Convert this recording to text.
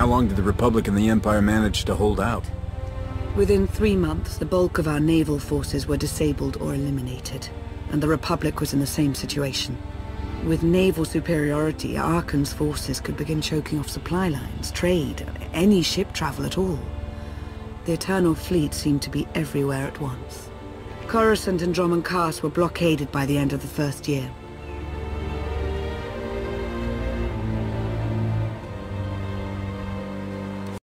How long did the Republic and the Empire manage to hold out? Within 3 months, the bulk of our naval forces were disabled or eliminated, and the Republic was in the same situation. With naval superiority, Arkan's forces could begin choking off supply lines, trade, any ship travel at all. The Eternal Fleet seemed to be everywhere at once. Coruscant and Dromund Kaas were blockaded by the end of the first year.